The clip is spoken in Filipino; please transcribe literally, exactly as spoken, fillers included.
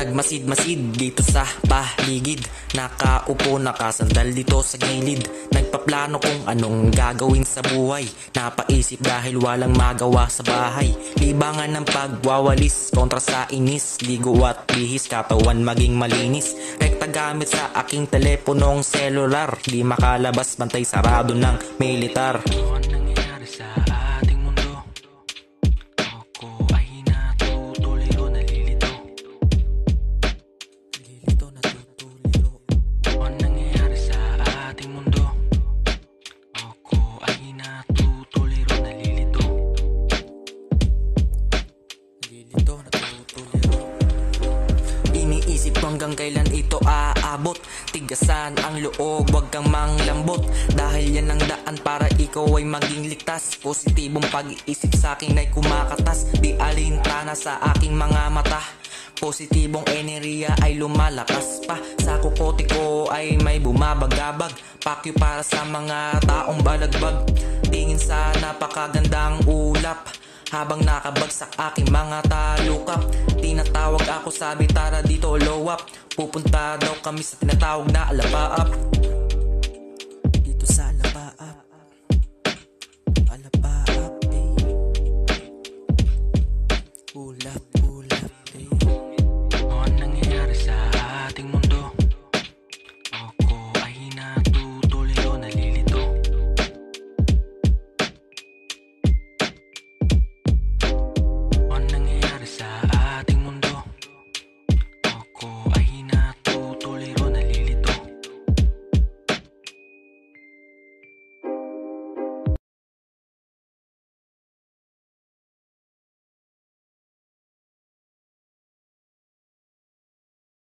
Nagmasid-masid dito sa paligid, nakaupo nakasandal dito sa gilid. Nagpaplano kung anong gagawin sa buhay, napaisip dahil walang magawa sa bahay. Libangan ng pagwawalis kontra sa inis, ligo at bihis katawan maging malinis. Rekta gamit sa aking teleponong selular, di makalabas bantay sarado ng militar. Iniisip ko hanggang kailan ito aabot, tigasan ang loob, wag kang manglambot. Dahil yan ang daan para ikaw ay maging ligtas. Positibong pag-iisip sa akin ay kumakatas, di alintana sa aking mga mata. Positibong enerhiya ay lumalakas pa, sa kukote ko ay may bumabagabag. Pakyo para sa mga taong balagbag, tingin sa napakagandang ulap. Habang nakabagsak aking mga talukap, tinatawag ako, sabi tara dito low up. Pupunta daw kami sa tinatawag na alapaap.